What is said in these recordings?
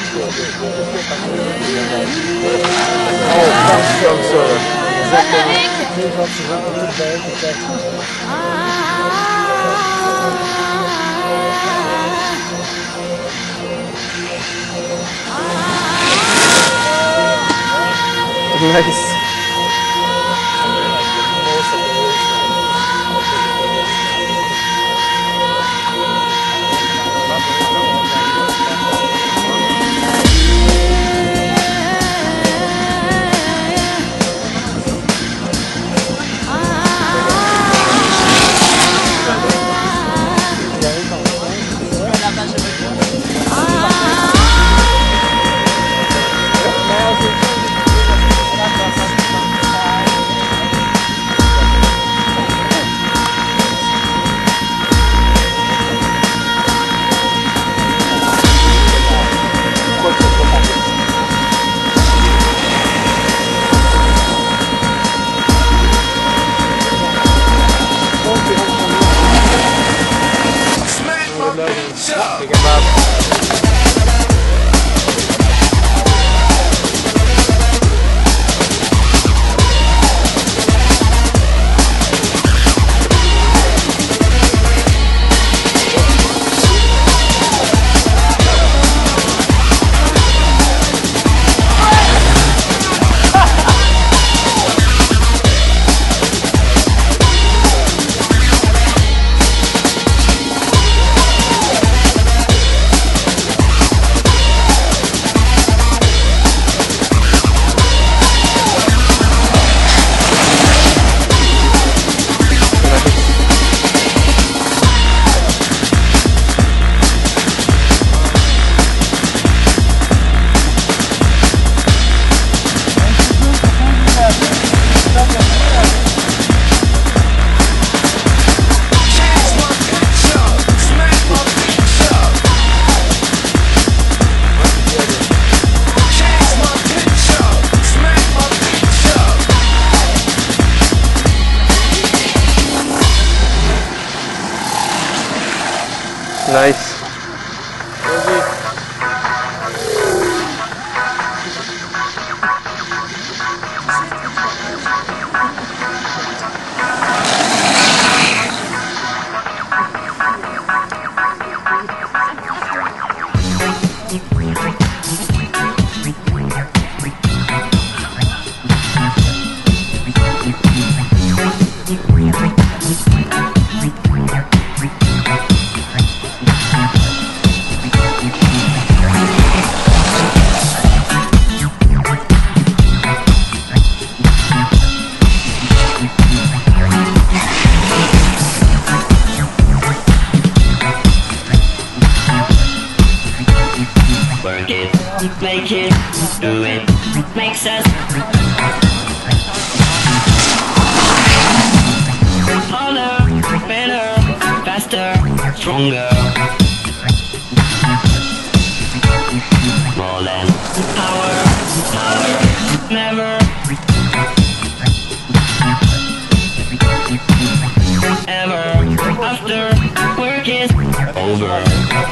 Tam sonra. Nice. Nice. Work it, make it, do it, makes us harder, better, faster, stronger. More than power, never, ever, after work is over.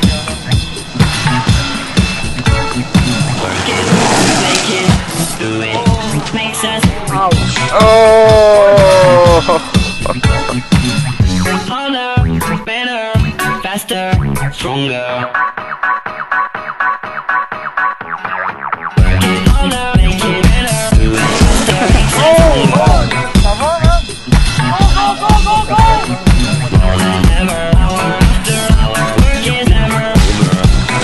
Work it, make it, do it, makes us harder, better, faster, stronger. Work it harder, make it better, do it faster, makes us stronger. More than ever, hour after hour, work is never over.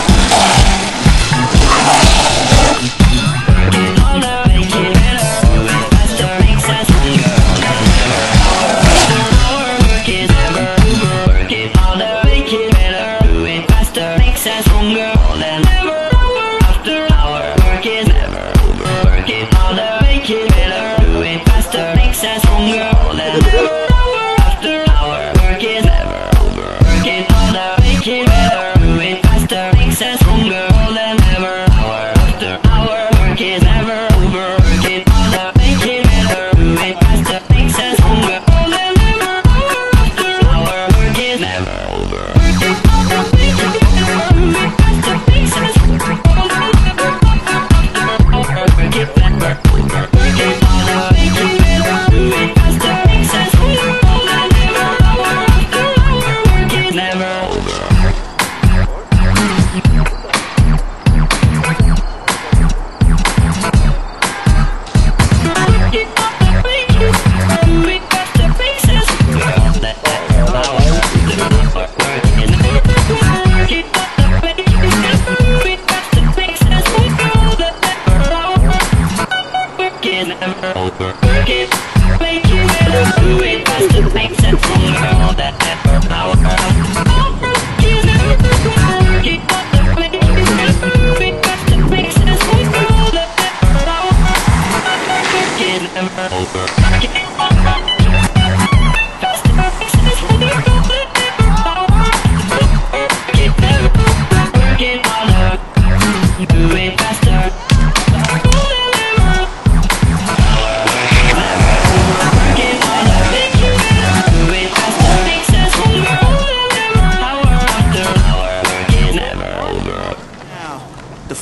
Work it harder, make it better, do it faster, makes us stronger. More than ever, hour after hour, work is never over. Work it harder, make it better, do it faster, makes us stronger. More than ever, hour after hour, work is never over. Work it harder, make it better, do it faster, makes us stronger. More than ever. Work is never over. Work it harder, make it better, do it faster, makes us stronger. More than ever, hour after hour. Work is never over. Work it harder, make it better, do it faster, makes us stronger. More than ever, hour after hour. Work is never over. Work it harder, make it better, do it faster, makes us stronger.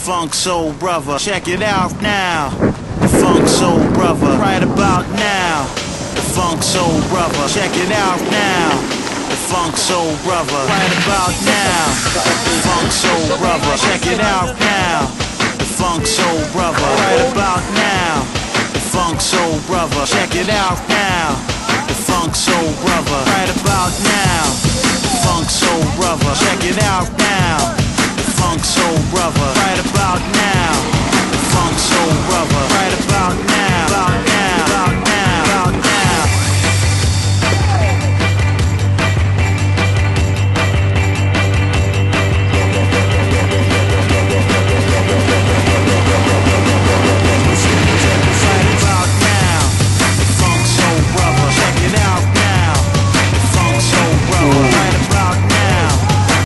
Funk Soul Brother. Check it out now. The Funk Soul Brother. Right about now. The Funk Soul Brother. Check it out now. The Funk Soul Brother. Right about now. The Funk Soul Brother. Check it out now. The Funk Soul Brother. Right about now. The Funk Soul Brother. Check it out now. The Funk Soul Brother. Right about now. The Funk Soul Brother. Check it out now. The Funk Soul Brother. Right about now.